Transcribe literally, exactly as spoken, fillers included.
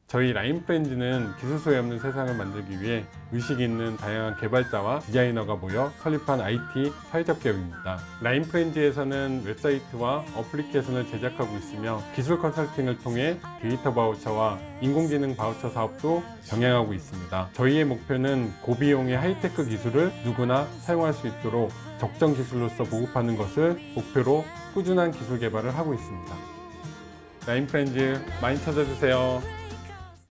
저희 라인프렌즈는 기술 소외 없는 세상을 만들기 위해 의식 있는 다양한 개발자와 디자이너가 모여 설립한 아이티 사회적 기업입니다. 라인프렌즈에서는 웹사이트와 어플리케이션을 제작하고 있으며 기술 컨설팅을 통해 데이터 바우처와 인공지능 바우처 사업도 병행하고 있습니다. 저희의 목표는 고비용의 하이테크 기술을 누구나 사용할 수 있도록 적정 기술로서 보급하는 것을 목표로 꾸준한 기술 개발을 하고 있습니다. 라인프렌즈 많이 찾아주세요.